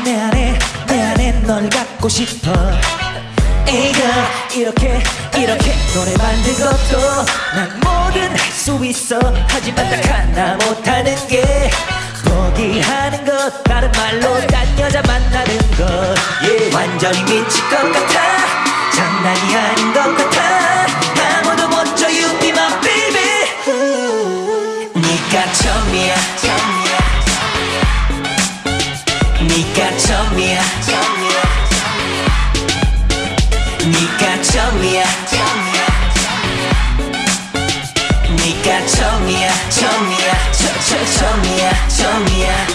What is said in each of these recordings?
내 안에 널 갖고 싶어. 에이가 이렇게 노래 만든 것도 난 뭐든 할 수 있어. 하지만 딱 하나 못하는 게 포기하는 것. 다른 말로 딴 여자 만나는 것. yeah. 완전히 미칠 것 같아. 장난이 아닌 것 같아. 아무도 못 줘 You be my baby. 네가 처음이야. 네가 처음이야. 네가 처음이야. 네가 처음이야. 처음이야.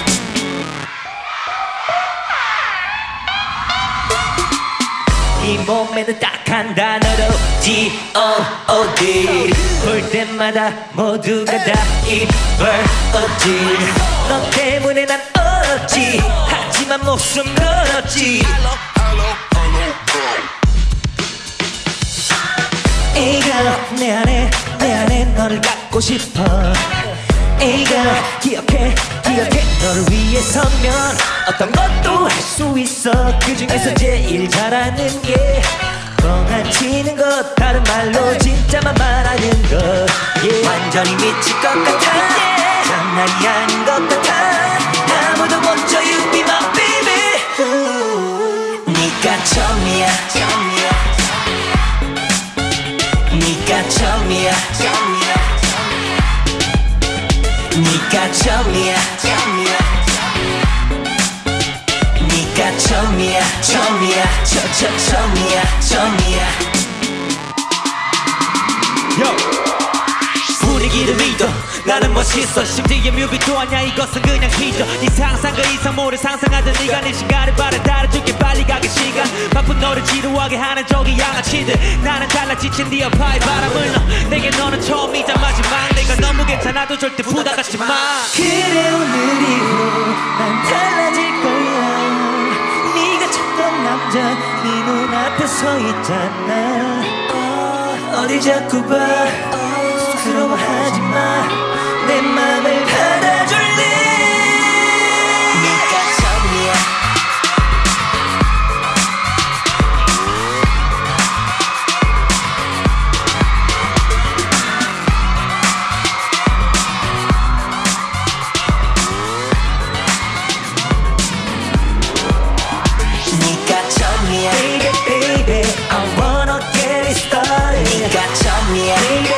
이 몸에는 딱 한 단어로 G-O-O-D. 볼 때마다 모두가 다 이벌어지. 너 때문에 난 어렵지. 하지만 목숨 걸었지. 에이가 내 안에 너를 갖고 싶어. 에이가 기억해 너를 위해 서면 어떤 것도 할 수 있어. 그 중에서 제일 잘하는 게 뻥치는 것. 다른 말로 진짜만 말하는 것. yeah. 완전히 미칠 것 같아. 장난이 아닌 것 같아. 아무도 못 줘 You be my baby. 네가 처음이야. 네가 처음이야. 네가 처음이야. 네가 처음이야. 처음이야. Yo. 분위기를 믿어. 나는 멋있어. 심지어 뮤비도 아냐. 이것은 그냥 기저. 네 상상 그 이상 모를 상상하던 네가 네 시간을 바래. 달아줄게 빨리 가게 시간. 바쁜 너를 지루하게 하는 저기 양아치들. 나는 달라 지친 네 어파에 바람을 넣어. 내게 너는 처음이자 마지막. 내가 너무 괜찮아도 절대 부담 갖지 마. 그래 오늘 이후로 난 달라질 거야. 네가 찾던 남자 네 눈앞에 서 있잖아. 어디 자꾸 봐. 쑥스러워하지 마. 내 맘을 받아줄래. 네가 처음이야. 네가 처음이야. Baby, I wanna get it started. 네가 처음이야.